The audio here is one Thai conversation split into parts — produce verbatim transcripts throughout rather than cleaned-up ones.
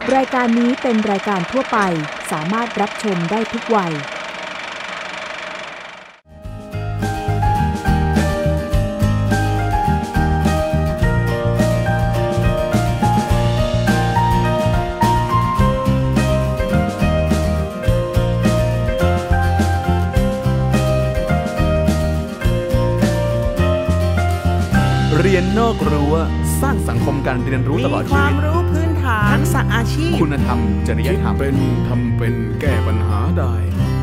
รายการนี้เป็นรายการทั่วไปสามารถรับชมได้ทุกวัยเรียนนอกรั้วสร้างสังคมการเรียนรู้ตลอดชีวิตมีความรู้พื้นฐานทักษะอาชีพคุณธรรมจริยธรรมเป็นทำเป็นแก้ปัญหาได้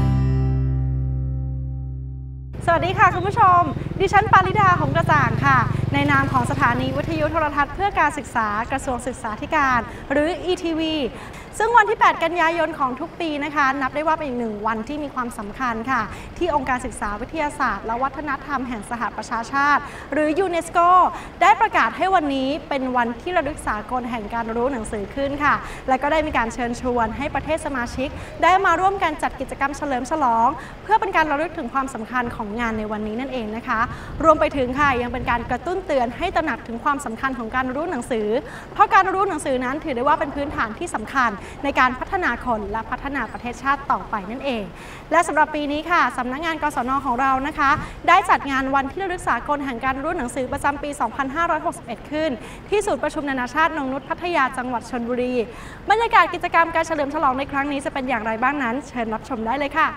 สวัสดีค่ะคุณผู้ชมดิฉันปาริดาหงส์กระจ่างค่ะในนามของสถานีวิทยุโทรทัศน์เพื่อการศึกษากระทรวงศึกษาธิการหรือ อี ที วี ซึ่งวันที่แปดกันยายนของทุกปีนะคะนับได้ว่าเป็นอีกหนึ่งวันที่มีความสำคัญค่ะที่องค์การศึกษาวิทยาศาสตร์และวัฒนธรรมแห่งสหประชาชาติหรือยูเนสโกได้ประกาศให้วันนี้เป็นวันที่ระลึกสากลแห่งการรู้หนังสือขึ้นค่ะและก็ได้มีการเชิญชวนให้ประเทศสมาชิกได้มาร่วมกันจัดกิจกรรมเฉลิมฉลองเพื่อเป็นการระลึกถึงความสำคัญของงานในวันนี้นั่นเองนะคะรวมไปถึงค่ะยังเป็นการกระตุ้นเตือนให้ตระหนักถึงความสำคัญของการรู้หนังสือเพราะการรู้หนังสือนั้นถือได้ว่าเป็นพื้นฐานที่สำคัญในการพัฒนาคนและพัฒนาประเทศชาติต่อไปนั่นเองและสำหรับปีนี้ค่ะสำนักงานกศน.ของเรานะคะได้จัดงานวันที่ระลึกสากลแห่งการรู้หนังสือประจำปี สองพันห้าร้อยหกสิบเอ็ด ขึ้นที่ศูนย์ประชุมนานาชาตินงนุชพัทยาจังหวัดชลบุรีบรรยากาศกิจกรรมการเฉลิมฉลองในครั้งนี้จะเป็นอย่างไรบ้างนั้นเชิญรับชมได้เลยค่ะ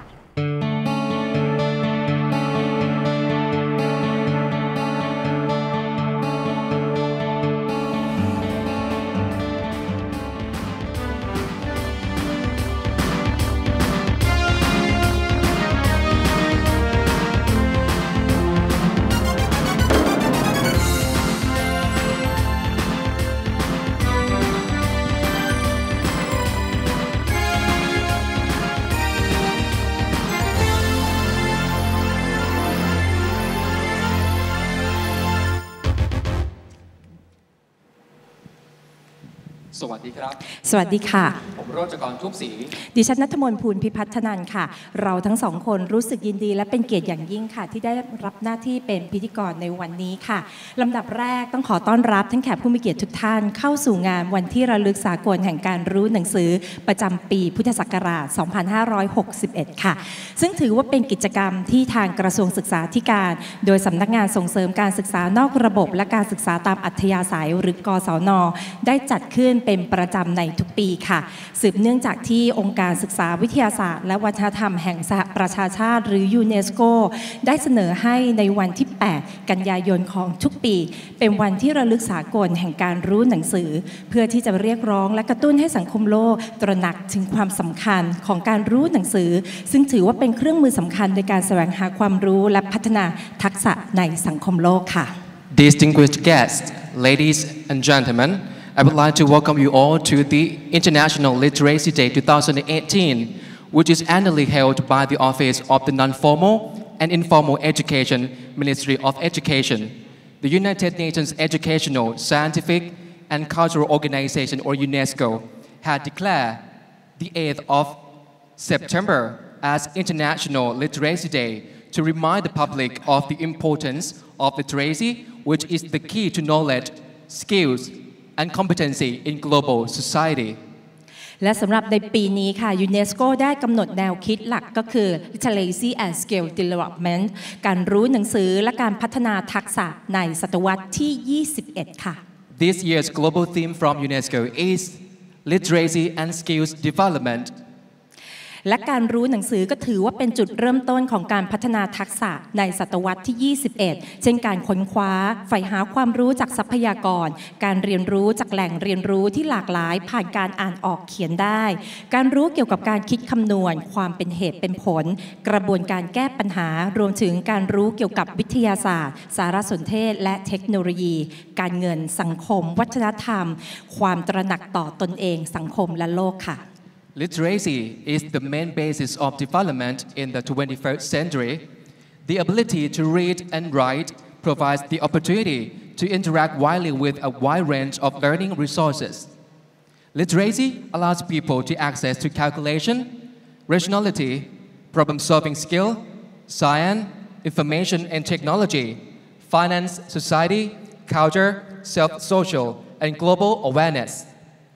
สวัสดีครับสวัสดีค่ะผมโรจกรทุบศรีดิฉันณัฐมนต์ภูลพิพัฒนันท์ค่ะเราทั้งสองคนรู้สึกยินดีและเป็นเกียรติอย่างยิ่งค่ะที่ได้รับหน้าที่เป็นพิธีกรในวันนี้ค่ะลำดับแรกต้องขอต้อนรับทั้งแขกผู้มีเกียรติทุกท่านเข้าสู่งานวันที่ระลึกสากลแห่งการรู้หนังสือประจำปีพุทธศักราช สองพันห้าร้อยหกสิบเอ็ด ค่ะซึ่งถือว่าเป็นกิจกรรมที่ทางกระทรวงศึกษาธิการโดยสำนักงานส่งเสริมการศึกษานอกระบบและการศึกษาตามอัธยาศัยหรือกศน.ได้จัดขึ้นเป็นประจำในทุกปีค่ะสืบเนื่องจากที่องค์การศึกษาวิทยาศาสตร์และวัฒนธรรมแห่งสหประชาชาติหรือยูเนสโกได้เสนอให้ในวันที่แปดกันยายนของทุกปีเป็นวันที่ระลึกสากลแห่งการรู้หนังสือเพื่อที่จะเรียกร้องและกระตุ้นให้สังคมโลกตระหนักถึงความสำคัญของการรู้หนังสือซึ่งถือว่าเป็นเครื่องมือสำคัญในการแสวงหาความรู้และพัฒนาทักษะในสังคมโลกค่ะ Distinguished guests, ladies and gentlemen, I would like to welcome you all to the International Literacy Day twenty eighteen, which is annually held by the Office of the Non-Formal and Informal Education Ministry of Education, the United Nations Educational, Scientific and Cultural Organization or UNESCO had declared the eighth of September as International Literacy Day to remind the public of the importance of literacy, which is the key to knowledge, skills and competency in global society และสำหรับในปีนี้ค่ะยูเนสโกได้กำหนดแนวคิดหลักก็คือ Literacy and Skill Development การรู้หนังสือและการพัฒนาทักษะในศตวรรษที่ยี่สิบเอ็ดค่ะ This year's global theme from UNESCO is Literacy and Skills Development และการรู้หนังสือก็ถือว่าเป็นจุดเริ่มต้นของการพัฒนาทักษะในศตวรรษที่ยี่สิบเอ็ดเช่นการค้นคว้าใฝ่หาความรู้จากทรัพยากรการเรียนรู้จากแหล่งเรียนรู้ที่หลากหลายผ่านการอ่านออกเขียนได้การรู้เกี่ยวกับการคิดคำนวณความเป็นเหตุเป็นผลกระบวนการแก้ปัญหารวมถึงการรู้เกี่ยวกับวิทยาศาสตร์สารสนเทศและเทคโนโลยีการเงินสังคมวัฒนธรรมความตระหนักต่อตนเองสังคมและโลกค่ะ Literacy is the main basis of development in the twenty-first century. The ability to read and write provides the opportunity to interact widely with a wide range of learning resources. Literacy allows people to access to calculation, rationality, problem-solving skill, science, information and technology, finance, society, culture, self-social, and global awareness.ส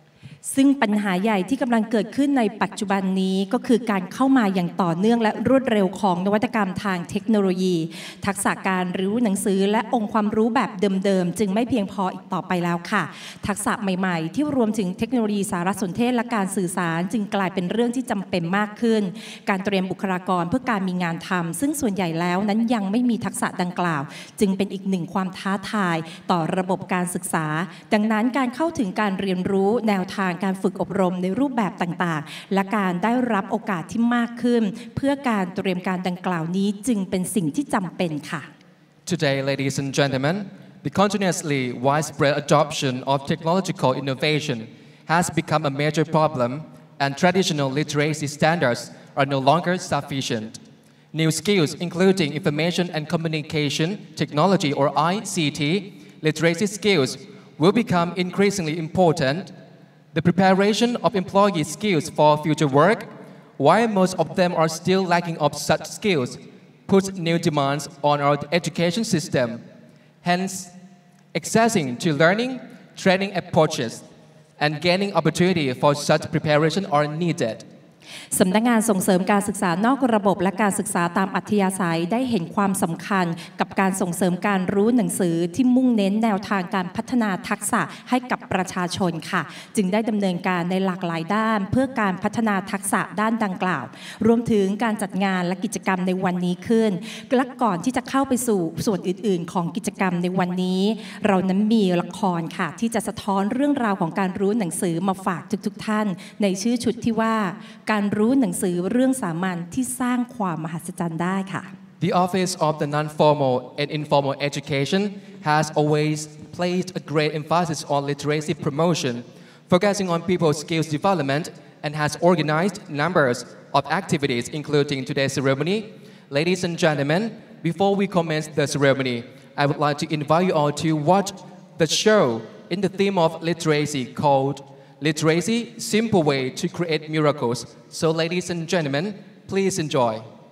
ซึ่งปัญหาใหญ่ที่กำลังเกิดขึ้นในปัจจุบันนี้ก็คือการเข้ามาอย่างต่อเนื่องและรวดเร็วของนวัตกรรมทางเทคโนโลยีทักษะการรู้หนังสือและองค์ความรู้แบบเดิมๆจึงไม่เพียงพออีกต่อไปแล้วค่ะทักษะใหม่ๆที่รวมถึงเทคโนโลยีสารสนเทศและการสื่อสารจึงกลายเป็นเรื่องที่จำเป็นมากขึ้นการเตรียมบุคลากรเพื่อการมีงานทำซึ่งส่วนใหญ่แล้วนั้นยังไม่มีทักษะดังกล่าวจึงเป็นอีกหนึ่งความท้าทายต่อระบบการศึกษาดังนั้นการเข้าถึงการเรียนรู้แนวทางการฝึกอบรมในรูปแบบต่างๆและการได้รับโอกาสที่มากขึ้นเพื่อการเตรียมการดังกล่าวนี้จึงเป็นสิ่งที่จำเป็นค่ะ Today, ladies and gentlemen, the continuously widespread adoption of technological innovation has become a major problem, and traditional literacy standards are no longer sufficient. New skills, including information and communication technology or I C T, literacy skills, will become increasingly important.The preparation of employee skills for future work, while most of them are still lacking of such skills, puts new demands on our education system. Hence, accessing to learning, training approaches, and gaining opportunity for such preparation are needed. สำนักงานส่งเสริมการศึกษานอกระบบและการศึกษาตามอัธยาศัยได้เห็นความสำคัญกับการส่งเสริมการรู้หนังสือที่มุ่งเน้นแนวทางการพัฒนาทักษะให้กับประชาชนค่ะจึงได้ดำเนินการในหลากหลายด้านเพื่อการพัฒนาทักษะด้านดังกล่าวรวมถึงการจัดงานและกิจกรรมในวันนี้ขึ้นและก่อนที่จะเข้าไปสู่ส่วนอื่นๆของกิจกรรมในวันนี้เรานั้นมีละครค่ะที่จะสะท้อนเรื่องราวของการรู้หนังสือมาฝากทุกๆท่านในชื่อชุดที่ว่าการรู้หนังสือเรื่องสามัญที่สร้างความมหัศจรรย์ได้ค่ะ The Office of the Non-Formal and Informal Education has always placed a great emphasis on literacy promotion, focusing on people's skills development, and has organized numbers of activities, including today's ceremony. Ladies and gentlemen, before we commence the ceremony, I would like to invite you all to watch the show in the theme of literacy called Literacy, Simple Way to Create Miracles. So, ladies and gentlemen, please enjoy.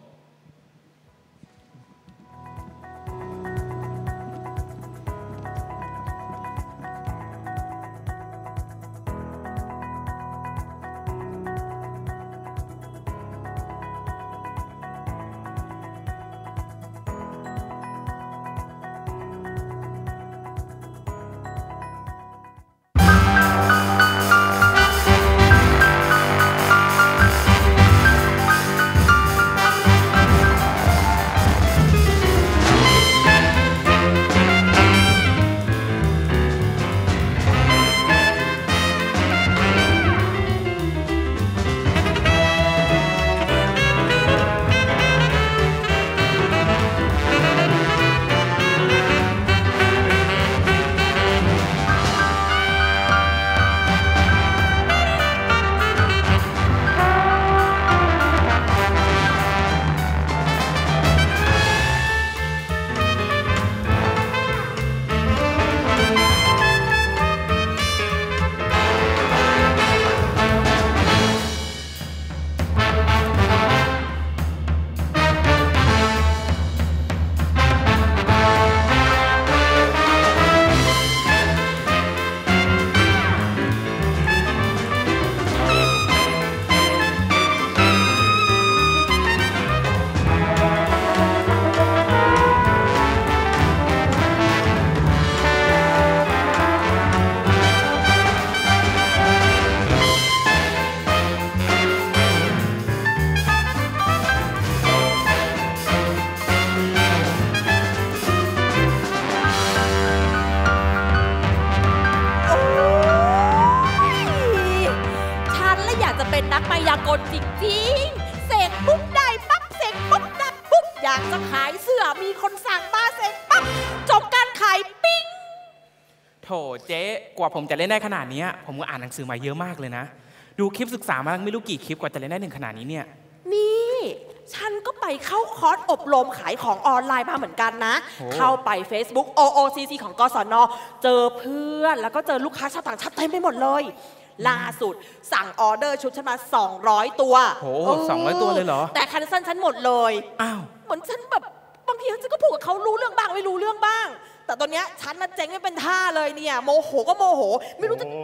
โถเจ๊กว่าผมจะเล่นได้ขนาดนี้ผมก็อ่านหนังสือมาเยอะมากเลยนะดูคลิปศึกษามาไม่รู้กี่คลิปกว่าจะเล่นได้ถึงขนาดนี้เนี่ยนี่ฉันก็ไปเข้าคอร์สอบรมขายของออนไลน์มาเหมือนกันนะเข้าไป Facebook โอ โอ ซี ซี ของกศน.เจอเพื่อนแล้วก็เจอลูกค้าชาวต่างชาติเต็มไปหมดเลยล่าสุดสั่งออเดอร์ชุดฉันมาสองร้อยตัวโอ้สองร้อยตัวเลยเหรอแต่คันเซิลฉันหมดเลยอ้าวเหมือนฉันแบบบางทีฉันก็พูดกับเขารู้เรื่องบ้างไม่รู้เรื่องบ้างแต่ตอนนี้ฉันน่ะเจ๊งไม่เป็นท่าเลยเนี่ยโมโหก็โมโหไม่รู้จะ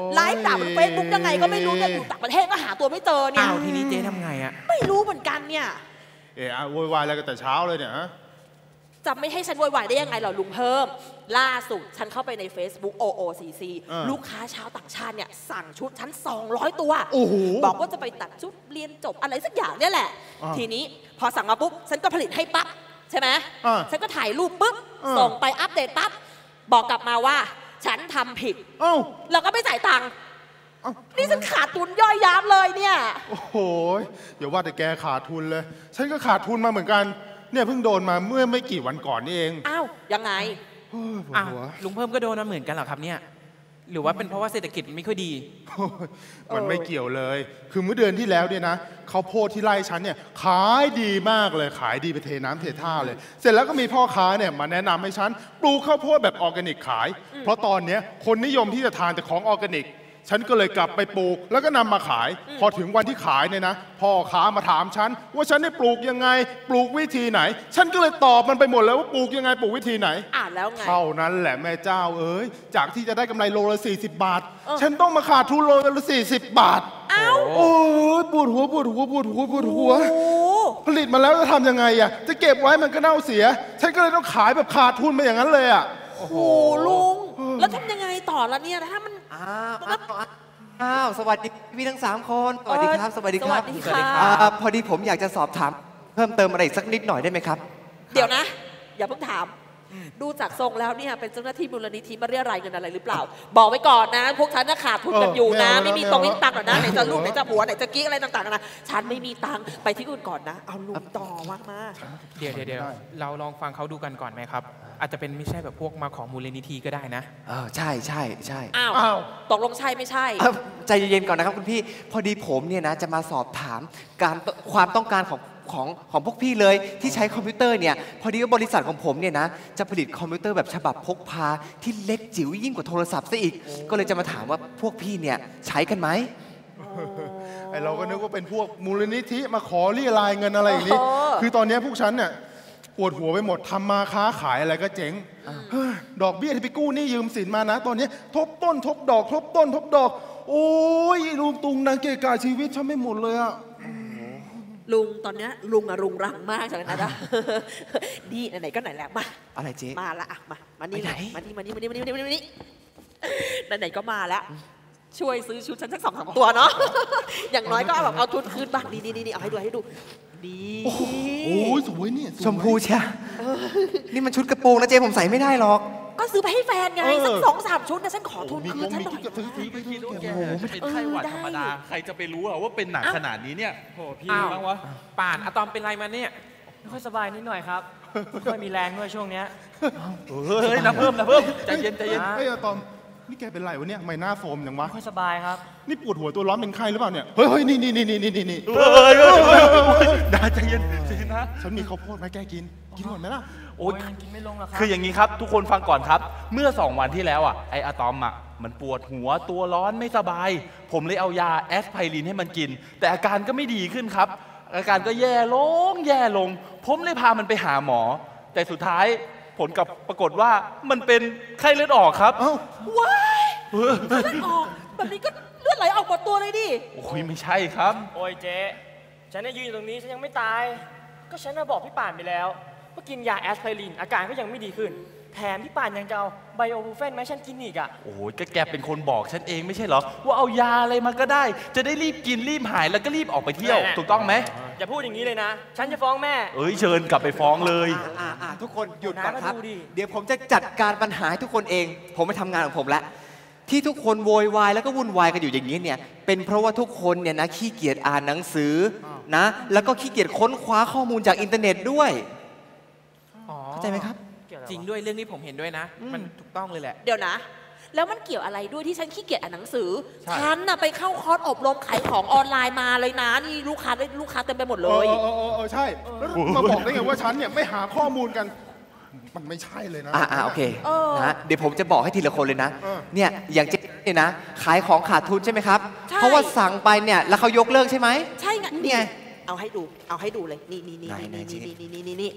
ไลฟ์ด่าบนเฟซบุ๊กยังไงก็ไม่รู้เนี่ยอยู่ต่างประเทศก็หาตัวไม่เจอเนี่ยอ้าวทีนี้เจ๊ทำไงอะไม่รู้เหมือนกันเนี่ยเอะโวยวายอะไรกันแต่เช้าเลยเนี่ยฮะจะไม่ให้ฉันโวยวายได้ยังไงเหรอลุงเพิ่มล่าสุดฉันเข้าไปใน Facebook โอ โอ ซี ซี ลูกค้าชาวต่างชาติเนี่ยสั่งชุดฉันสองร้อยตัวบอกว่าจะไปตัดชุดเรียนจบอะไรสักอย่างเนี่ยแหละทีนี้พอสั่งมาปุ๊บฉันก็ผลิตให้ปั๊บใช่ไหมฉันก็ถ่ายรูปปุ๊บส่งไปอัปเดตปั๊บบอกกลับมาว่าฉันทำผิดแล้วก็ไม่จ่ายตังค์นี่ฉันขาดทุนย่อยยับเลยเนี่ยโอ้โหอย่าว่าแต่แกขาดทุนเลยฉันก็ขาดทุนมาเหมือนกันเนี่ยเพิ่งโดนมาเมื่อไม่กี่วันก่อนนี่เองอ้าวยังไงอ้าวลุงเพิ่มก็โดนมาเหมือนกันเหรอครับเนี่ยหรือว่าเป็นเพราะว่าเศรษฐกิจไม่ค่อยดีมันไม่เกี่ยวเลยคือเมื่อเดือนที่แล้วเนี่ยนะข้าวโพดที่ไร่ฉันเนี่ยขายดีมากเลยขายดีไปเทน้ำเทท่าเลยเสร็จแล้วก็มีพ่อค้าเนี่ยมาแนะนำให้ฉันปลูกข้าวโพดแบบออร์แกนิกขายเพราะตอนนี้คนนิยมที่จะทานแต่ของออร์แกนิกฉันก็เลยกลับไปปลูกแล้วก็นำมาขายพอถึงวันที่ขายเนี่ยนะพ่อค้ามาถามฉันว่าฉันได้ปลูกยังไงปลูกวิธีไหนฉันก็เลยตอบมันไปหมดแล้วว่าปลูกยังไงปลูกวิธีไหนอ่าแล้วไงเท่านั้นแหละแม่เจ้าเอ้ยจากที่จะได้กำไรโลละสี่สิบบาทฉันต้องมาขาดทุนโลละสี่สิบบาทอ้าวโอ้ยปวดหัวปวดหัวปวดหัวปวดหัวผลิตมาแล้วจะทำยังไงอ่ะจะเก็บไว้มันก็เน่าเสียฉันก็เลยต้องขายแบบขาดทุนไปอย่างนั้นเลยอ่ะโอ้โหลุงแล้วทำยังไงต่อละเนี่ยถ้ามันอ้าวอ้าวสวัสดีพี่ทั้งสามคนสวัสดีครับสวัสดีครับสวัสดีครับพอดีผมอยากจะสอบถามเพิ่มเติมอะไรอีกสักนิดหน่อยได้ไหมครับเดี๋ยวนะอย่าเพิ่งถามดูจากทรงแล้วเนี่ยเป็นเจ้าหน้าที่มูลนิธิมาเรียรายเงินอะไรหรือเปล่าบอกไว้ก่อนนะพวกฉันน่ะขาดทุนกันอยู่นะไม่มีตรงนี้ตังค์หรอกนะไหนจะลูกไหนจะผัวไหนจะกิ๊กอะไรต่างๆนะฉันไม่มีตังค์ไปที่อื่นก่อนนะเอาลุงต่อมากมาเดี๋ยวเดี๋ยวเราลองฟังเขาดูกันก่อนไหมครับอาจจะเป็นไม่ใช่แบบพวกมาของมูลนิธิก็ได้นะเออใช่ใช่ใช่อ้าวตกลงใช่ไม่ใช่ใจเย็นๆก่อนนะครับคุณพี่พอดีผมเนี่ยนะจะมาสอบถามการความต้องการของของของพวกพี่เลยที่ใช้คอมพิวเตอร์เนี่ยพอดีว่าบริษัทของผมเนี่ยนะจะผลิตคอมพิวเตอร์แบบฉบับพกพาที่เล็กจิ๋วยิ่งกว่าโทรศัพท์ซะอีกก็เลยจะมาถามว่าพวกพี่เนี่ยใช้กันไหมไอเราก็นึกว่าเป็นพวกมูลนิธิมาขอเรียรายเงินอะไรอย่างนี้คือตอนนี้พวกฉันเนี่ยปวดหัวไปหมดทำมาค้าขายอะไรก็เจ๊งดอกเบี้ยที่ไปกู้นี่ยืมสินมานะตอนนี้ทบต้นทบดอกทบต้นทบดอกโอ้ยลุงตุงนางเกกาชีวิตฉันไม่หมดเลยอะลุงตอนนี้ลุงอะรุงรังมากจังเลยนะจ๊ะดีไหนๆก็ไหนแล้วมาอะไรเจ๊มาละอะมามานี่มานี่มานี่มานี่มานี่มานี่มานี่ไหนๆก็มาแล้วช่วยซื้อชุดฉันสักสองสามตัวเนาะอย่างน้อยก็เอาแบบเอาทุนคืนบ้างนี่นี่นี่เอาให้ดูให้ดูดีโอ้โหสวยเนี่ยชมพูเชียนี่มันชุดกระโปรงนะเจ๊ผมใส่ไม่ได้หรอกก็ซื้อไปให้แฟนไงสักสองสามชุดนะฉันขอทุนคืนฉันหน่อยโอ้โหเป็นไข้หวัดธรรมดาใครจะไปรู้ว่าเป็นหนักขนาดนี้เนี่ยโอ้พี่บ้างวะป่านอะตอมเป็นไรมาเนี่ยไม่ค่อยสบายนิดหน่อยครับไม่ค่อยมีแรงด้วยช่วงนี้เฮ้ยนะเพิ่มนะเพิ่มใจเย็นใจเย็นเฮ้ยอะตอมนี่แกเป็นไรวะเนี่ยไม่หน้าโฟมอย่างวะไม่ค่อยสบายครับนี่ปวดหัวตัวร้อนเป็นไข้หรือเปล่าเนี่ยเฮ้ยเฮ้ยนี่นี่นี่นี่นี่นี่เฮ้ยเฮ้ยเฮ้ยได้ใจเย็นใจเย็นนะฉันมีข้าวโพดไหมแกกินกินก่อนไหมล่ะโอ้ยกินไม่ลงหรอกครับคืออย่างนี้ครับทุกคนฟังก่อนครับเมื่อสองวันที่แล้วอ่ะไออะตอมอ่ะมันปวดหัวตัวร้อนไม่สบายผมเลยเอายาแอสไพรินให้มันกินแต่อาการก็ไม่ดีขึ้นครับอาการก็แย่ลงแย่ลงผมเลยพามันไปหาหมอแต่สุดท้ายผลกับปรากฏว่ามันเป็นไข้เลือดออกครับว้ายไข้เลือดออกแบบนี้ก็เลือดไหลออกหมดตัวเลยดิโอ้ยไม่ใช่ครับโอ้ยเจ๊ฉันเนี่ยยืนอยู่ตรงนี้ฉันยังไม่ตายก็ฉันน่ะบอกพี่ป่านไปแล้วว่ากินยาแอสไพรินอาการก็ยังไม่ดีขึ้นแถมพี่ป่านยังจะเอาไบโอบูเฟนมาฉันกินอีกอ่ะโอ้ยก็แกเป็นคนบอกฉันเองไม่ใช่เหรอว่าเอายาอะไรมาก็ได้จะได้รีบกินรีบหายแล้วก็รีบออกไปเที่ยวถูกต้องไหมอย่าพูดอย่างนี้เลยนะฉันจะฟ้องแม่เอ้ยเชิญกลับไปฟ้องเลยอ่าทุกคนหยุดก่อนครับเดี๋ยวผมจะจัดการปัญหาให้ทุกคนเองผมไปทำงานของผมแล้วที่ทุกคนโวยวายแล้วก็วุ่นวายกันอยู่อย่างนี้เนี่ยเป็นเพราะว่าทุกคนเนี่ยนะขี้เกียจอ่านหนังสือนะแล้วก็ขี้เกียจค้นคว้าข้อมูลจากอินเทอร์เน็ตด้วยเข้าใจไหมครับจริงด้วยเรื่องนี้ผมเห็นด้วยนะมันถูกต้องเลยแหละเดี๋ยวนะแล้วมันเกี่ยวอะไรด้วยที่ฉันขี้เกียจอ่านหนังสือฉันน่ะไปเข้าคอร์สอบรมขายของออนไลน์มาเลยนะนี่ลูกค้าได้ลูกค้าเต็มไปหมดเลยเออเออเออใช่แล้วมาบอกได้ไงว่าฉันเนี่ยไม่หาข้อมูลกันมันไม่ใช่เลยนะอ่าโอเคนะเดี๋ยวผมจะบอกให้ทีละคนเลยนะเนี่ยอย่างเจ๊เนี่ยนะขายของขาดทุนใช่ไหมครับเพราะว่าสั่งไปเนี่ยแล้วเขายกเลิกใช่ไหมใช่ไงนี่ไงเอาให้ดูเอาให้ดูเลยนี่นี่นี่นี่นี่นี่นี่นี่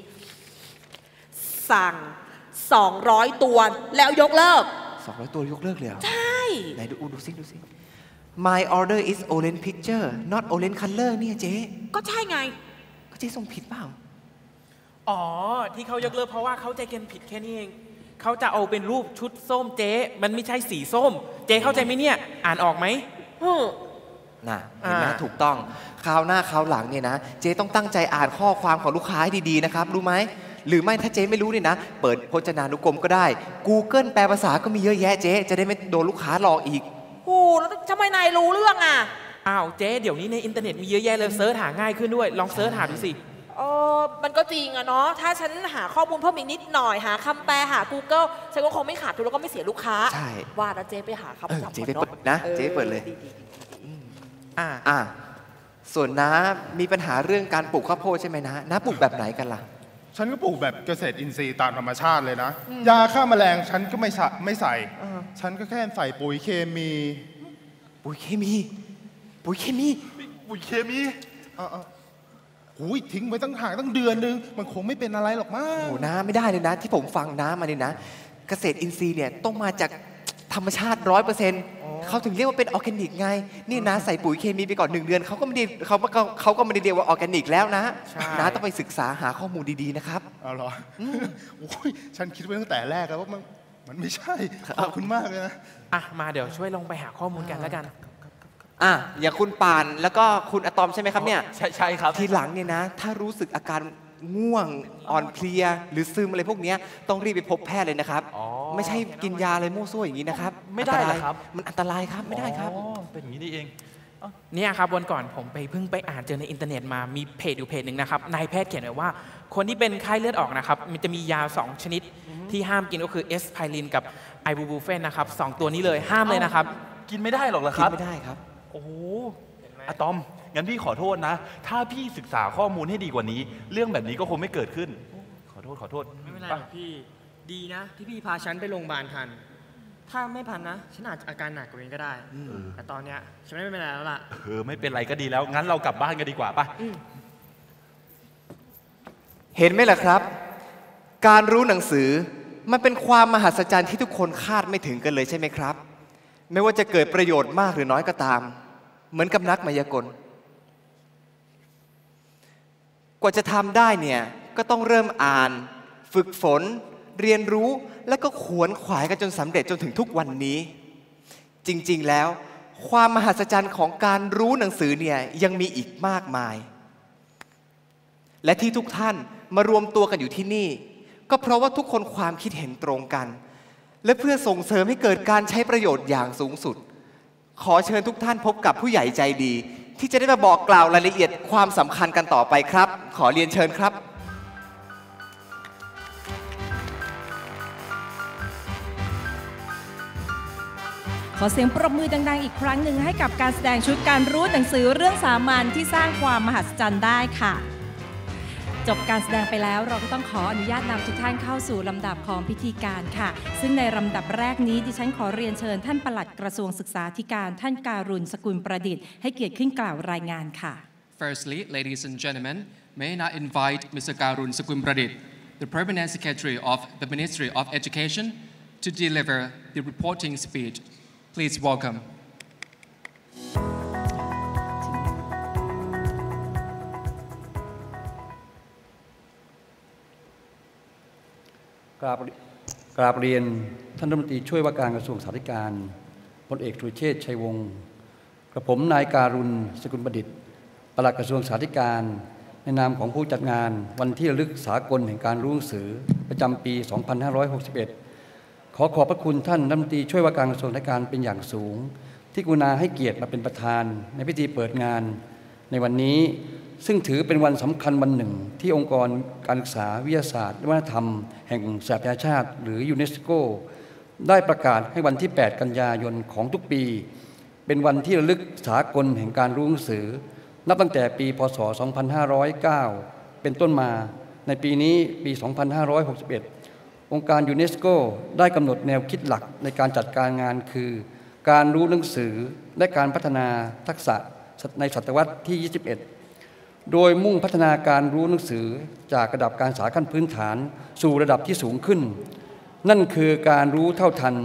สั่งสองร้อยตัวแล้วยกเลิกสองร้อยตัวยกเลิกเลยใช่ไหนดูดูสิดูสิ My order is orange picture not orange color เนี่ยเจ๊ก็ใช่ไงก็เจ๊ส่งผิดเปล่าอ๋อที่เขายกเลิกเพราะว่าเขาใจเย็นผิดแค่นี้เองเขาจะเอาเป็นรูปชุดส้มเจ๊มันไม่ใช่สีส้มเจ๊เข้าใจไหมเนี่ยอ่านออกไหมน่ะเห็นไหมถูกต้องคราวหน้าคราวหลังเนี่ยนะเจ๊ต้องตั้งใจอ่านข้อความของลูกค้าให้ดีๆนะครับรู้ไหมหรือไม่ถ้าเจ๊ไม่รู้เนี่ยนะเปิดพจนานุกรมก็ได้ Google แปลภาษาก็มีเยอะแยะเจ๊จะได้ไม่โดนลูกค้าหลอกอีกโอ้แล้วทำไมนายรู้เรื่องอ่ะอ้าวเจ๊เดี๋ยวนี้ในอินเทอร์เน็ตมีเยอะแยะเลยเซิร์ชหาง่ายขึ้นด้วยลองเซิร์ชหาดูสิเออมันก็จริงอะเนาะถ้าฉันหาข้อมูลเพิ่มอีกนิดหน่อยหาคำแปลหา Google ฉันก็คงไม่ขาดทุนแล้วก็ไม่เสียลูกค้าใช่ว่าแล้วเจ๊ไปหาคำศัพท์เจ๊ไปเปิดนะเจ๊เปิดเลยอ่าอ่าส่วนน้ามีปัญหาเรื่องการปลูกข้าวโพดใช่ไหมนะน้าปลูกแบบไหนกันล่ะฉันก็ปลูกแบบเกษตรอินทรีย์ตามธรรมชาติเลยนะยาฆ่าแมลงฉันก็ไม่ไม่ใส่ฉันก็แค่ใส่ปุ๋ยเคมีปุ๋ยเคมีปุ๋ยเคมีปุ๋ยเคมีอ่าอุ้ยทิ้งไว้ตั้งห่างตั้งเดือนนึงมันคงไม่เป็นอะไรหรอกมั้งโอ้น้าไม่ได้เลยนะที่ผมฟังน้ามาเนี่ยนะเกษตรอินทรีย์เนี่ยต้องมาจากธรรมชาติร้อยเปอร์เซ็นต์เขาถึงเรียกว่าเป็นออร์แกนิกไงนี่นะใส่ปุ๋ยเคมีไปก่อนหนึ่งเดือนเขาก็ไม่ได้เขาเขาก็ไม่ได้เรียกว่าออร์แกนิกแล้วนะนะต้องไปศึกษาหาข้อมูลดีๆนะครับเอาเหรอโอ้ยฉันคิดไว้ตั้งแต่แรกแล้วว่ามันมันไม่ใช่ขอบคุณมากเลยนะอ่ะมาเดี๋ยวช่วยลงไปหาข้อมูลกันแล้วกันอ่ะอย่างคุณปานแล้วก็คุณอะตอมใช่ไหมครับเนี่ยใช่ใช่ครับทีหลังเนี่ยนะถ้ารู้สึกอาการง่วงอ่อนเพลียหรือซึมอะไรพวกนี้ต้องรีบไปพบแพทย์เลยนะครับไม่ใช่กินยาอะไรมั่วซั่วอย่างนี้นะครับไม่ได้หรอครับมันอันตรายครับไม่ได้ครับเป็นอย่างนี้นี่เองเนี่ยครับวันก่อนผมไปเพิ่งไปอ่านเจอในอินเทอร์เน็ตมามีเพจอยู่เพจหนึ่งนะครับนายแพทย์เขียนไว้ว่าคนที่เป็นไข้เลือดออกนะครับมันจะมียาสองชนิดที่ห้ามกินก็คือเอสไพรินกับไอบูบูเฟนนะครับสองตัวนี้เลยห้ามเลยนะครับกินไม่ได้หรอกเหรอครับกินไม่ได้ครับโอ้โหอะตอมงั้นพี่ขอโทษนะถ้าพี่ศึกษาข้อมูลให้ดีกว่านี้เรื่องแบบนี้ก็คงไม่เกิดขึ้นขอโทษขอโทษไม่เป็นไรพี่ดีนะที่พี่พาฉันไปโรงพยาบาลทันถ้าไม่พันนะฉันอาจจะอาการหนักกว่านี้ก็ได้แต่ตอนเนี้ยฉันไม่เป็นไรแล้วล่ะเออไม่เป็นไรก็ดีแล้วงั้นเรากลับบ้านกันดีกว่าป่ะเห็นไหมล่ะครับการรู้หนังสือมันเป็นความมหัศจรรย์ที่ทุกคนคาดไม่ถึงกันเลยใช่ไหมครับไม่ว่าจะเกิดประโยชน์มากหรือน้อยก็ตามเหมือนกับนักมายากลกว่าจะทำได้เนี่ยก็ต้องเริ่มอ่านฝึกฝนเรียนรู้แล้วก็ขวนขวายกันจนสำเร็จจนถึงทุกวันนี้จริงๆแล้วความมหัศจรรย์ของการรู้หนังสือเนี่ยยังมีอีกมากมายและที่ทุกท่านมารวมตัวกันอยู่ที่นี่ก็เพราะว่าทุกคนความคิดเห็นตรงกันและเพื่อส่งเสริมให้เกิดการใช้ประโยชน์อย่างสูงสุดขอเชิญทุกท่านพบกับผู้ใหญ่ใจดีที่จะได้มาบอกกล่าวรายละเอียดความสำคัญกันต่อไปครับขอเรียนเชิญครับขอเสียงปรบมือดังๆอีกครั้งหนึ่งให้กับการแสดงชุดการรู้หนังสือเรื่องสามัญที่สร้างความมหัศจรรย์ได้ค่ะจบการแสดงไปแล้วเราก็ต้องขออนุญาตนำทุกท่านเข้าสู่ลำดับของพิธีการค่ะซึ่งในลำดับแรกนี้ดิฉันขอเรียนเชิญท่านปลัดกระทรวงศึกษาธิการท่านการุณ สกุลประดิษฐ์ให้เกียรติขึ้นกล่าวรายงานค่ะ Firstly, ladies and gentlemen, may I invite Mister Karun Sakun Pradit, the Permanent Secretary of the Ministry of Education, to deliver the reporting speech. Please welcome. กราบกราบเรียนท่านรัฐมนตรีช่วยว่าการกระทรวงศึกษาธิการพลเอกสุรเชษฐ์ชัยวงศ์กระผมนายการุณ สกุลประดิษฐ์ปลัดกระทรวงศึกษาธิการในนามของผู้จัดงานวันที่ระลึกสากลแห่งการรู้หนังสือประจำปี สองพันห้าร้อยหกสิบเอ็ด ขอขอบพระคุณท่านรัฐมนตรีช่วยว่าการกระทรวงศึกษาธิการเป็นอย่างสูงที่กรุณาให้เกียรติมาเป็นประธานในพิธีเปิดงานในวันนี้ซึ่งถือเป็นวันสำคัญวันหนึ่งที่องค์กรการศึกษาวิทยาศาสตร์และวัฒนธรรมแห่งสหประชาชาติหรือยูเนสโกได้ประกาศให้วันที่แปดกันยายนของทุกปีเป็นวันที่ระลึกสากลแห่งการรู้หนังสือนับตั้งแต่ปีพ.ศ. สองพันห้าร้อยเก้าเป็นต้นมาในปีนี้ปี สองพันห้าร้อยหกสิบเอ็ด องค์การยูเนสโกได้กำหนดแนวคิดหลักในการจัดการงานคือการรู้หนังสือและการพัฒนาทักษะในศตวรรษที่ยี่สิบเอ็ดโดยมุ่งพัฒนาการรู้หนังสือจากระดับการศึกษาขั้นพื้นฐานสู่ระดับที่สูงขึ้นนั่นคือการรู้เท่าทัน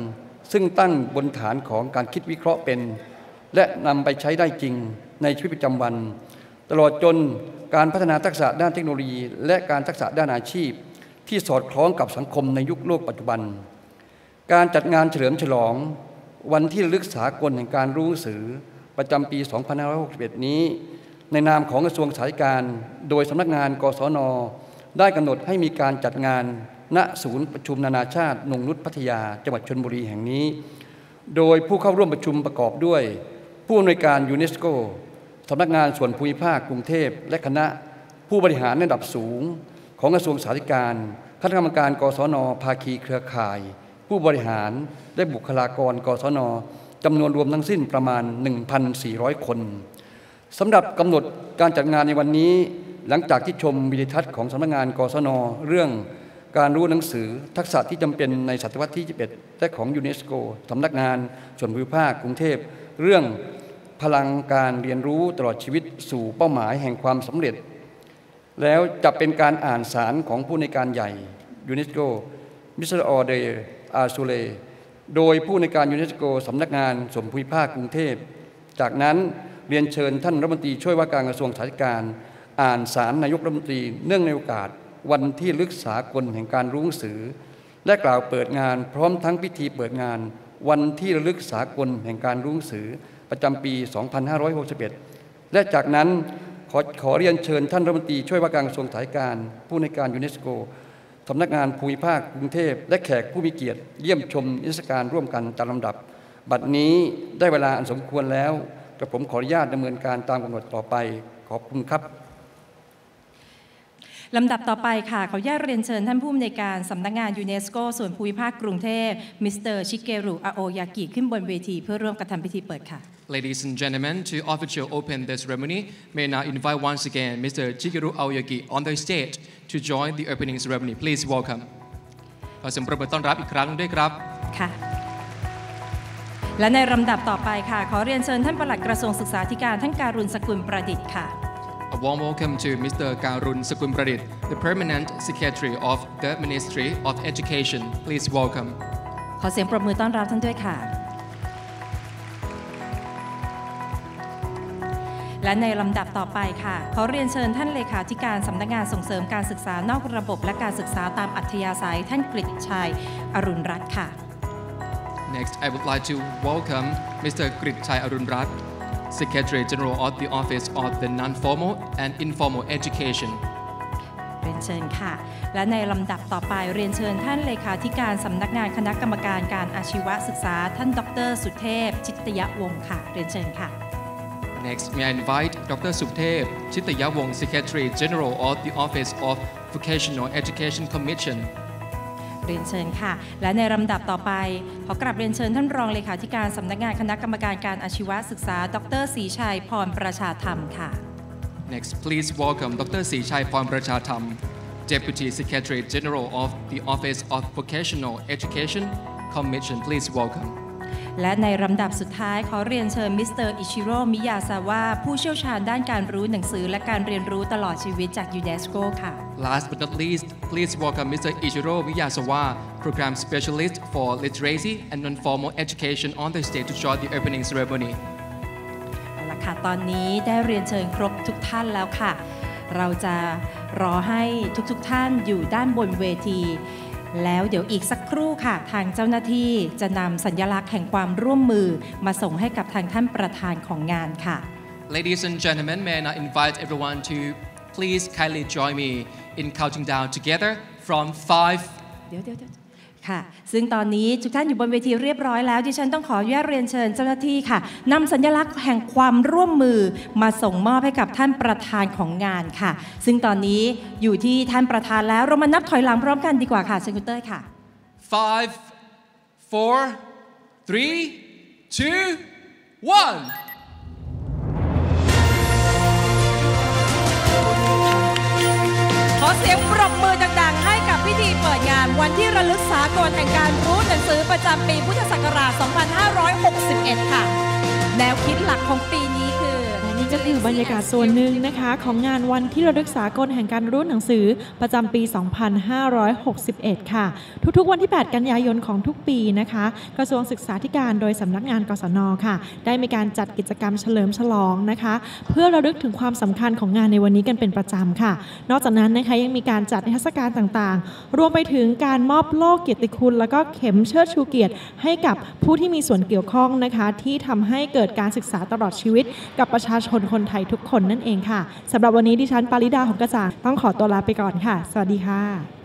ซึ่งตั้งบนฐานของการคิดวิเคราะห์เป็นและนำไปใช้ได้จริงในชีวิตประจำวันตลอดจนการพัฒนาทักษะด้านเทคโนโลยีและการทักษะด้านอาชีพที่สอดคล้องกับสังคมในยุคโลกปัจจุบันการจัดงานเฉลิมฉลองวันที่ระลึกสากลแห่งการรู้หนังสือประจำปี สองพันห้าร้อยหกสิบเอ็ด นี้ในนามของกระทรวงสาธารณสุขโดยสำนักงานกศน.ได้กำหนดให้มีการจัดงานณศูนย์ประชุมนานาชาตินงนุชพัทยาจังหวัดชลบุรีแห่งนี้โดยผู้เข้าร่วมประชุมประกอบด้วยผู้อำนวยการยูเนสโกสำนักงานส่วนภูมิภาคกรุงเทพและคณะผู้บริหารระดับสูงของกระทรวงสาธารณสุขคณะกรรมการกศน.ภาคีเครือข่ายผู้บริหารและบุคลากรกศน.จำนวนรวมทั้งสิ้นประมาณ หนึ่งพันสี่ร้อย คนสำหรับกำหนดการจัดงานในวันนี้หลังจากที่ชมวิดีทัศน์ของสำนักงานกศน.เรื่องการรู้หนังสือทักษะที่จำเป็นในศตวรรษที่ยี่สิบเอ็ดและของยูเนสโกสำนักงานส่วนภูมิภาคกรุงเทพเรื่องพลังการเรียนรู้ตลอดชีวิตสู่เป้าหมายแห่งความสำเร็จแล้วจะเป็นการอ่านสารของผู้ในการใหญ่ยูเนสโกมิสเตอร์ออเดอาซูเลโดยผู้ในการยูเนสโกสำนักงานส่วนภูมิภาคกรุงเทพจากนั้นเรียนเชิญท่านรัฐมนตรีช่วยว่าการกระทรวงสาธารณสุขอ่านสารนายกรัฐมนตรีเนื่องในโอกาสวันที่ระลึกสากลแห่งการรู้หนังสือและกล่าวเปิดงานพร้อมทั้งพิธีเปิดงานวันที่ระลึกสากลแห่งการรู้หนังสือประจำปี สองพันห้าร้อยหกสิบเอ็ด และจากนั้นขอขอเรียนเชิญท่านรัฐมนตรีช่วยว่าการกระทรวงสาธารณสุขผู้ในการยูเนสโกสำนักงานภูมิภาคกรุงเทพและแขกผู้มีเกียรติเยี่ยมชมนิทรรศการร่วมกันตามลำดับบัดนี้ได้เวลาอันสมควรแล้วกระผมขออนุญาตดำเนินการตามกำหนดต่อไปขอบคุณครับลำดับต่อไปค่ะขออนุญาตเรียนเชิญท่านผู้อำนวยการสำนักงานยูเนสโกส่วนภูมิภาคกรุงเทพมิสเตอร์ชิเกรุอาโอยากิขึ้นบนเวทีเพื่อร่วมกระทำพิธีเปิดค่ะ Ladies and gentlemen, to officially open the ceremony, may now invite once again Mister Shigeru Aoyagi on the stage to join the opening ceremony. Please welcome. ขอเสียงปรบมือต้อนรับอีกครั้งด้วยครับค่ะและในลำดับต่อไปค่ะขอเรียนเชิญท่านปลัดกระทรวงศึกษาธิการท่านการุณสกุลประดิษฐ์ค่ะ A warm welcome to Mister Karun Sakun Pradit, the Permanent Secretary of the Ministry of Education. Please welcome. ขอเสียงปรบมือต้อนรับท่านด้วยค่ะและในลำดับต่อไปค่ะขอเรียนเชิญท่านเลขาธิการสำนักงานส่งเสริมการศึกษานอกระบบและการศึกษาตามอัธยาศัยท่านกฤษชัยอรุณรัตน์ค่ะ Next, I would like to welcome Mister Grit Chai Arun Rat, Secretary General of the Office of the Non-Formal and Informal Education. เรียนเชิญค่ะและในลำดับต่อไปเรียนเชิญท่านเลขาธิการสำนักงานคณะกรรมการการอาชีวศึกษาท่านดรสุเทพชิตยวงศ์ค่ะเรียนเชิญค่ะ Next, may I invite Doctor Subtep Chittayawong, Secretary General of the Office of Vocational Education Commission. เรียนเชิญค่ะและในลำดับต่อไปขอกราบเรียนเชิญท่านรองเลขาธิการสำนักงานคณะกรรมการการอาชีวศึกษาดรศรีชัยพรประชาธรรมค่ะ Next, please welcome Doctor Sri Chai Phorn Prachatham, Deputy Secretary General of the Office of Vocational Education Commission. Please welcome. และในลำดับสุดท้ายขอเรียนเชิญมิสเตอร์อิชิโร่มิยาซาวะผู้เชี่ยวชาญด้านการรู้หนังสือและการเรียนรู้ตลอดชีวิตจากยูเนสโกค่ะ Last but not least, please welcome Mister Ichiro Miyazawa, Program Specialist for Literacy and Non-Formal Education on the stage to join the opening ceremony. เอาล่ะค่ะตอนนี้ได้เรียนเชิญครบทุกท่านแล้วค่ะเราจะรอให้ทุกๆท่านอยู่ด้านบนเวทีแล้วเดี๋ยวอีกสักครู่ค่ะทางเจ้าหน้าที่จะนำสัญลักษณ์แห่งความร่วมมือมาส่งให้กับทางท่านประธานของงานค่ะ Ladies and gentlemen, may I now invite everyone to please kindly join me in counting down together from five. เดี๋ยวเดี๋ยวค่ะซึ่งตอนนี้ทุกท่านอยู่บนเวทีเรียบร้อยแล้วดิฉันต้องขออนุญาตเรียนเชิญเจ้าหน้าที่ค่ะนำสัญลักษณ์แห่งความร่วมมือมาส่งมอบให้กับท่านประธานของงานค่ะซึ่งตอนนี้อยู่ที่ท่านประธานแล้วเรามานับถอยหลังพร้อมกันดีกว่าค่ะเชิญคุณเต้ยค่ะ five, four, three, two, one. ขอเสียงปรบมือดังๆให้กับพิธีเปิดงานวันที่ระลึกสากลแห่งการรู้หนังสือประจำปีพุทธศักราช สองพันห้าร้อยหกสิบเอ็ด ค่ะแนวคิดหลักของปีนี้คือ นี่นี่ก็คือบรรยากาศส่วนหนึ่งนะคะของงานวันที่ระลึกสากลแห่งการรู้หนังสือประจำปี สองพันห้าร้อยหกสิบเอ็ด ค่ะ ทุกๆวันที่ แปด กันยายนของทุกปีนะคะกระทรวงศึกษาธิการโดยสำนักงานกศน.ค่ะได้มีการจัดกิจกรรมเฉลิมฉลองนะคะเพื่อระลึกถึงความสำคัญของงานในวันนี้กันเป็นประจำค่ะนอกจากนั้นนะคะยังมีการจัดนิทรรศการต่างๆรวมไปถึงการมอบโล่เกียรติคุณแล้วก็เข็มเชิดชูเกียรติให้กับผู้ที่มีส่วนเกี่ยวข้องนะคะที่ทำให้เกิดการศึกษาตลอดชีวิตกับประชาชนคนไทยทุกคนนั่นเองค่ะสำหรับวันนี้ดิฉันปาริดาหงส์กระจ่างต้องขอตัวลาไปก่อนค่ะสวัสดีค่ะ